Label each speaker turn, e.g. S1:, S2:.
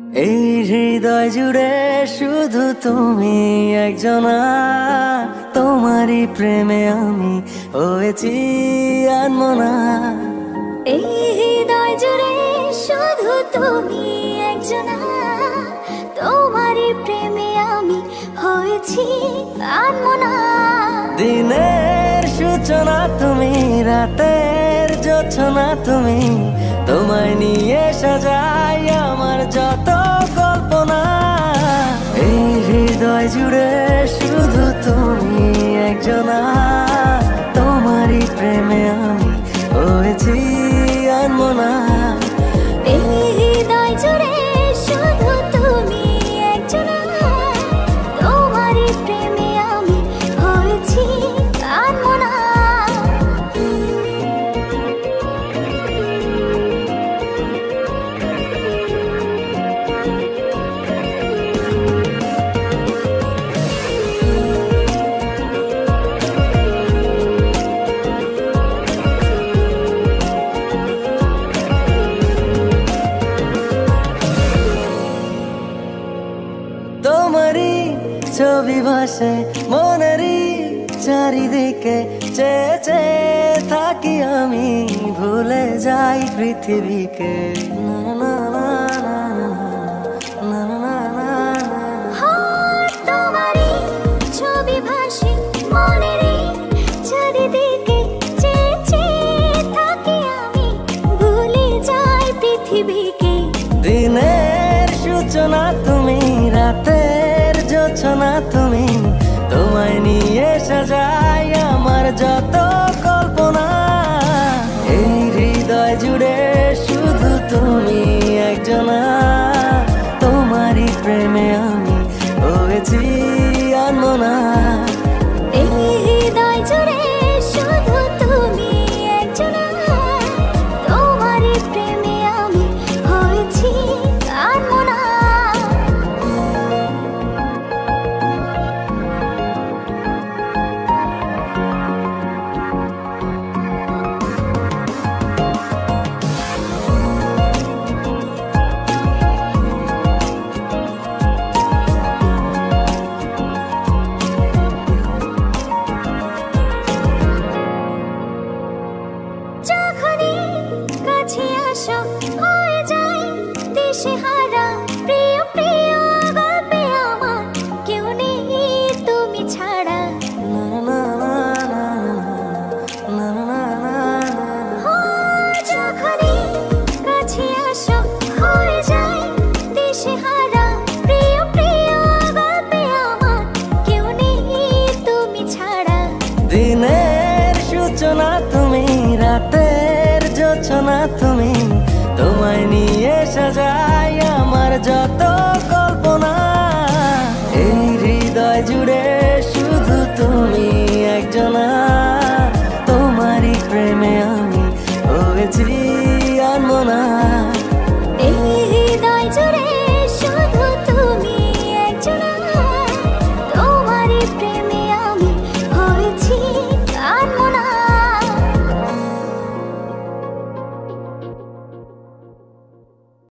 S1: এই হৃদয় জুড়ে শুধু তুমি একজনা, তোমারই প্রেমে আমি হয়েছি আনমনা।
S2: এই হৃদয় জুড়ে শুধু তুমি একজনা, তোমারই প্রেমে আমি হয়েছি আনমনা।
S1: দিনের সূচনা তুমি, রাতের জোছনা তুমি, তোমায় নিয়ে সাজাই আমার যত কল্পনা। এই হৃদয় জুড়ে শুধু তুমি একজনা, তোমারই প্রেমে আমি হয়েছি আনমনা।
S2: এই হৃদয় জুড়ে শুধু তুমি একজনা, তোমারই প্রেমে আমি হয়েছি আনমনা।
S1: তোমারই ছবি ভাসে মনেরই চারিদিকে, চেয়ে চেয়ে থাকি আমি, ভুলে যাই পৃথিবীকে। না না না না না না না না।
S2: তোমারই ছবি ভাসে মনেরই চারিদিকে, চেয়ে চেয়ে থাকি আমি, ভুলে যাই পৃথিবীকে।
S1: দিনের সূচনা তুমি, রাতের জোছনা তুমি, তোমায় নিয়ে সাজাই আমার যত কল্পনা। এই হৃদয় জুড়ে শুধু তুমি একজনা, তোমারই প্রেমে আমি হয়েছি আনমনা।
S2: এই হৃদয় জুড়ে শুধু তুমি একজনা, তোমারই প্রেমে আমি হয়েছি আনমনা। যখনই কাছে আসো হয়ে যাই দিশেহারা, প্রিয় প্রিয় গল্পে আমার কেউ নেই তুমি ছাড়া।
S1: না না না না না না না।
S2: যখনই কাছে আসো হয়ে যাই দিশেহারা, প্রিয় প্রিয় গল্পে আমার কেউ নেই তুমি ছাড়া।
S1: দিনের সূচনা তুমি, রাতের জোছনা তুমি, তোমায় নিয়ে সাজাই আমার যত কল্পনা। এই হৃদয় জুড়ে শুধু তুমি একজনা, তোমারই প্রেমে আমি হয়েছি আনমনা।